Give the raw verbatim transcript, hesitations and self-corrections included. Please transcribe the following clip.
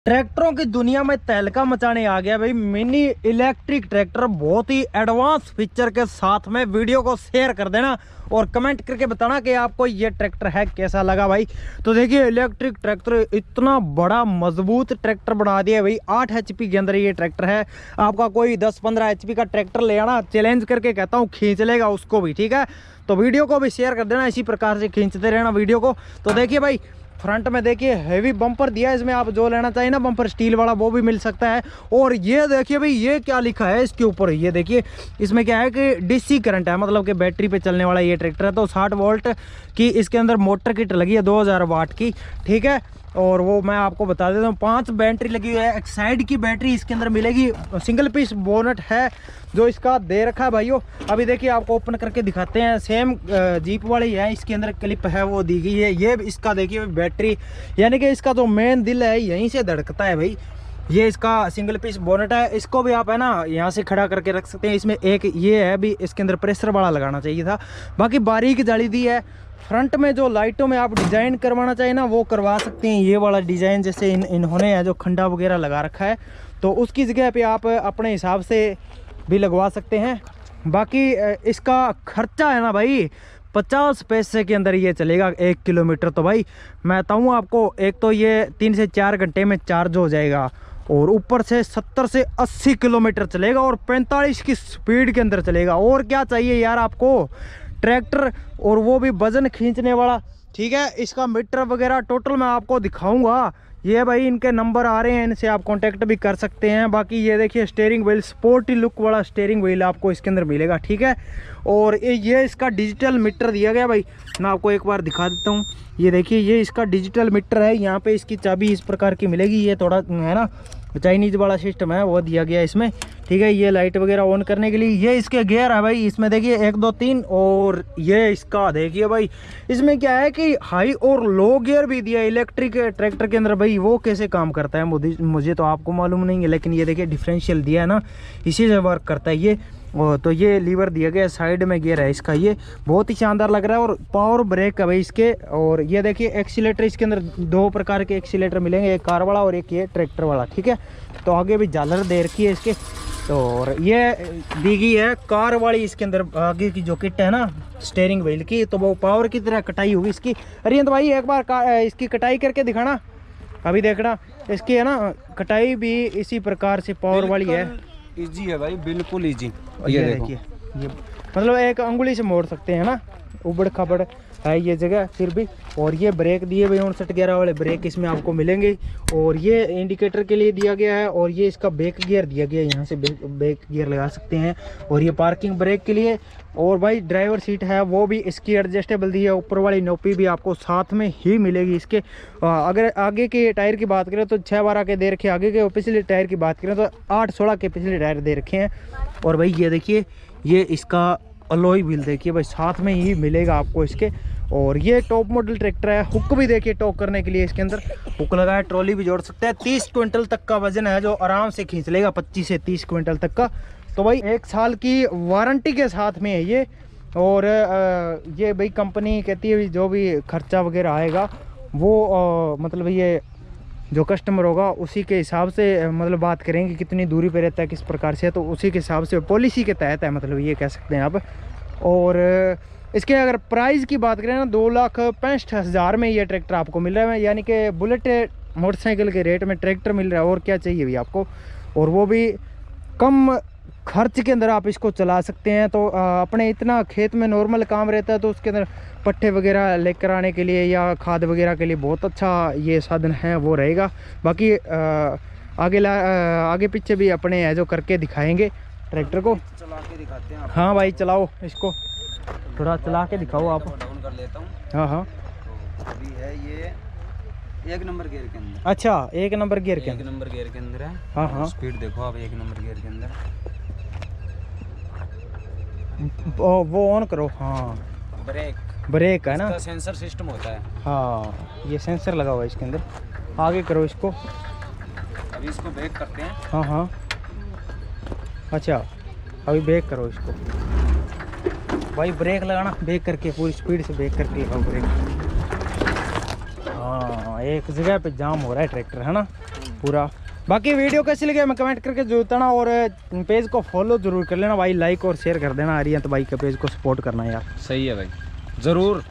ट्रैक्टरों की दुनिया में तहलका मचाने आ गया भाई मिनी इलेक्ट्रिक ट्रैक्टर। बहुत ही एडवांस फीचर के साथ में। वीडियो को शेयर कर देना और कमेंट करके बताना कि आपको ये ट्रैक्टर है कैसा लगा भाई। तो देखिए इलेक्ट्रिक ट्रैक्टर इतना बड़ा मजबूत ट्रैक्टर बना दिया भाई। आठ एच पी के अंदर ये ट्रैक्टर है। आपका कोई दस पंद्रह एच पी का ट्रैक्टर ले आना, चैलेंज करके कहता हूँ खींच लेगा उसको भी, ठीक है। तो वीडियो को भी शेयर कर देना, इसी प्रकार से खींचते रहना वीडियो को। तो देखिए भाई फ्रंट में देखिए हैवी बम्पर दिया है इसमें। आप जो लेना चाहिए ना बम्पर स्टील वाला वो भी मिल सकता है। और ये देखिए भाई ये क्या लिखा है इसके ऊपर, ये देखिए इसमें क्या है कि डीसी करंट है, मतलब कि बैटरी पे चलने वाला ये ट्रैक्टर है। तो साठ वोल्ट की इसके अंदर मोटर किट लगी है दो हज़ार वाट की, ठीक है। और वो मैं आपको बता देता हूँ, पांच बैटरी लगी हुई है। एक साइड की बैटरी इसके अंदर मिलेगी। सिंगल पीस बोनट है जो इसका दे रखा है भाइयों। अभी देखिए आपको ओपन करके दिखाते हैं। सेम जीप वाली है, इसके अंदर क्लिप है वो दी गई है। ये इसका देखिए बैटरी, यानी कि इसका जो मेन दिल है यहीं से धड़कता है भाई। ये इसका सिंगल पीस बोनट है। इसको भी आप है ना यहाँ से खड़ा करके रख सकते हैं। इसमें एक ये है भी, इसके अंदर प्रेशर वाला लगाना चाहिए था। बाकी बारीक जाली दी है। फ्रंट में जो लाइटों में आप डिज़ाइन करवाना चाहिए ना वो करवा सकते हैं। ये वाला डिज़ाइन जैसे इन इन्होंने है जो खंडा वगैरह लगा रखा है, तो उसकी जगह पे आप अपने हिसाब से भी लगवा सकते हैं। बाकी इसका खर्चा है ना भाई पचास पैसे के अंदर ये चलेगा एक किलोमीटर। तो भाई मैं बताऊँ आपको, एक तो ये तीन से चार घंटे में चार्ज हो जाएगा और ऊपर से सत्तर से अस्सी किलोमीटर चलेगा और पैंतालीस की स्पीड के अंदर चलेगा। और क्या चाहिए यार आपको ट्रैक्टर, और वो भी वजन खींचने वाला, ठीक है। इसका मीटर वगैरह टोटल मैं आपको दिखाऊंगा। ये भाई इनके नंबर आ रहे हैं, इनसे आप कांटेक्ट भी कर सकते हैं। बाकी ये देखिए स्टीयरिंग व्हील, स्पोर्टी लुक वाला स्टीयरिंग व्हील आपको इसके अंदर मिलेगा, ठीक है। और ये इसका डिजिटल मीटर दिया गया भाई, मैं आपको एक बार दिखा देता हूँ। ये देखिए ये इसका डिजिटल मीटर है। यहाँ पे इसकी चाबी इस प्रकार की मिलेगी। ये थोड़ा है ना चाइनीज वाला सिस्टम है वो दिया गया इसमें, ठीक है। ये लाइट वगैरह ऑन करने के लिए। ये इसके गियर है भाई, इसमें देखिए एक दो तीन। और ये इसका देखिए भाई इसमें क्या है कि हाई और लो गियर भी दिया इलेक्ट्रिक ट्रैक्टर के अंदर। भाई वो कैसे काम करता है मुझे मुझे तो आपको मालूम नहीं है, लेकिन ये देखिए डिफरेंशियल दिया है ना, इसी से वर्क करता है ये। और तो ये लीवर दिया गया, साइड में गियर है इसका। ये बहुत ही शानदार लग रहा है। और पावर ब्रेक है भाई इसके। और ये देखिए एक्सीलेटर, इसके अंदर दो प्रकार के एक्सीलेटर मिलेंगे, एक कार वाला और एक ये ट्रैक्टर वाला, ठीक है। तो आगे भी झालर दे रखी है इसके। तो और ये दी गई है कार वाली, इसके अंदर आगे की जो किट है ना स्टीयरिंग व्हील की, तो वो पावर की तरह कटाई होगी इसकी। अरे तो भाई एक बार इसकी कटाई करके दिखाना, अभी देखना इसकी है ना कटाई भी इसी प्रकार से पावर वाली है। इजी है भाई, बिल्कुल इजी। ये, ये देखिए ये मतलब एक अंगुली से मोड़ सकते हैं ना, उबड़ खाबड़ है ये जगह फिर भी। और ये ब्रेक दिए हुए उनसठ ग्यारह वाले ब्रेक इसमें आपको मिलेंगे। और ये इंडिकेटर के लिए दिया गया है। और ये इसका बैक गियर दिया गया है, यहाँ से बैक गियर लगा सकते हैं। और ये पार्किंग ब्रेक के लिए। और भाई ड्राइवर सीट है वो भी इसकी एडजस्टेबल दी है। ऊपर वाली नोपी भी आपको साथ में ही मिलेगी इसके। अगर आगे के टायर की बात करें तो छः बारह के दे रखे आगे के, और पिछले टायर की बात करें तो आठ सोलह के पिछले टायर दे रखे हैं। और भाई ये देखिए ये इसका अलॉय व्हील देखिए भाई साथ में ही मिलेगा आपको इसके। और ये टॉप मॉडल ट्रैक्टर है। हुक भी देखिए टॉक करने के लिए इसके अंदर हुक लगा है, ट्रॉली भी जोड़ सकते हैं। तीस क्विंटल तक का वजन है जो आराम से खींच लेगा, पच्चीस से तीस क्विंटल तक का। तो भाई एक साल की वारंटी के साथ में है ये। और ये भाई कंपनी कहती है जो भी खर्चा वगैरह आएगा वो आ, मतलब ये जो कस्टमर होगा उसी के हिसाब से मतलब बात करेंगे कितनी दूरी पे रहता है किस प्रकार से, तो उसी के हिसाब से पॉलिसी के तहत है, मतलब ये कह सकते हैं आप। और इसके अगर प्राइस की बात करें ना दो लाख पैंसठ हज़ार में ये ट्रैक्टर आपको मिल रहा है, यानी कि बुलेट मोटरसाइकिल के रेट में ट्रैक्टर मिल रहा है। और क्या चाहिए भी आपको, और वो भी कम खर्च के अंदर आप इसको चला सकते हैं। तो आ, अपने इतना खेत में नॉर्मल काम रहता है तो उसके अंदर पट्टे वगैरह लेकर आने के लिए या खाद वगैरह के लिए बहुत अच्छा ये साधन है वो रहेगा। बाकी आ, आगे ला आ, आगे पीछे भी अपने है जो करके दिखाएंगे ट्रैक्टर को, चला के दिखाते हैं। हाँ भाई चलाओ इसको, थोड़ा चला के दिखाओ आप। डाउन कर लेता हूँ। हाँ हाँ तो अभी है ये एक नंबर गियर के अंदर। अच्छा एक नंबर गियर के अंदर, एक नंबर गियर के अंदर है। हाँ हाँ स्पीड देखो आप, एक नंबर गियर के अंदर। वो ऑन करो। हाँ ब्रेक ब्रेक है ना, सेंसर सिस्टम होता है। हाँ ये सेंसर लगा हुआ है इसके अंदर। आगे करो इसको, अभी इसको ब्रेक करते हैं। हाँ हाँ अच्छा अभी ब्रेक करो इसको भाई, ब्रेक लगाना ब्रेक करके पूरी स्पीड से ब्रेक करके लगाओ ब्रेक। हाँ एक जगह पे जाम हो रहा है ट्रैक्टर है ना। पूरा। बाकी वीडियो कैसी लगी हमें कमेंट करके जरूर बताना, और पेज को फॉलो जरूर कर लेना भाई, लाइक और शेयर कर देना। आर्यन भाई के पेज को सपोर्ट करना यार। सही है भाई, ज़रूर।